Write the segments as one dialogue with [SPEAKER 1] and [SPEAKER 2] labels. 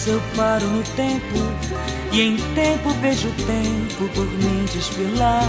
[SPEAKER 1] vezes eu paro no tempo e em tempo vejo o tempo por mim desfilar.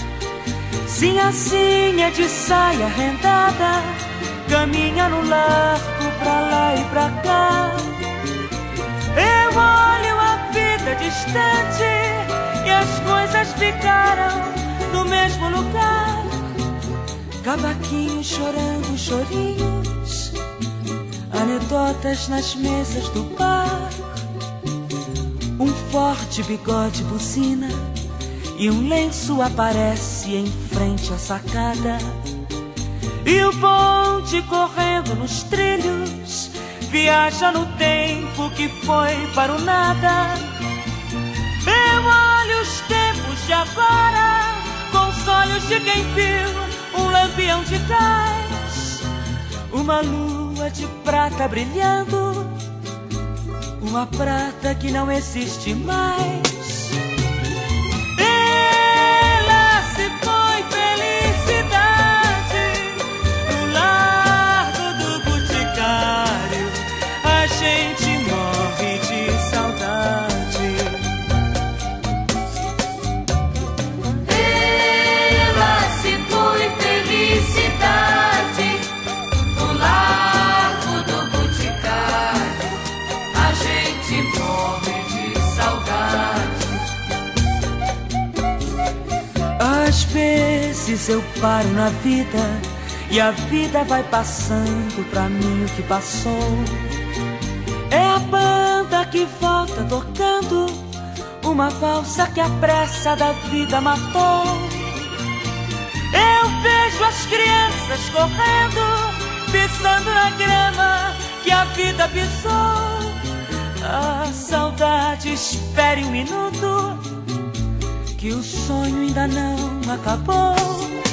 [SPEAKER 1] Sinhazinha de saia rendada caminha no largo pra lá e pra cá. Eu olho a vida distante e as coisas ficaram no mesmo lugar. Cavaquinhos chorando chorinhos, anedotas nas mesas do bar. Um forte bigode buzina e um lenço aparece em frente à sacada. E o bonde correndo nos trilhos viaja no tempo que foi para o nada. Eu olho os tempos de agora com os olhos de quem viu um lampião de gás, uma lua de prata brilhando, uma prata que não existe mais. Ela se foi, felicidade, no largo do Boticário. A gente morre de saudade.
[SPEAKER 2] Ela se foi, felicidade, no largo do Boticário. A gente morre de saudade.
[SPEAKER 1] Às vezes eu paro na vida e a vida vai passando pra mim o que passou. É a banda que volta tocando uma valsa que a pressa da vida matou. Eu vejo as crianças correndo, pisando na grama que a vida pisou. A saudade espere um minuto, que o sonho ainda não acabou.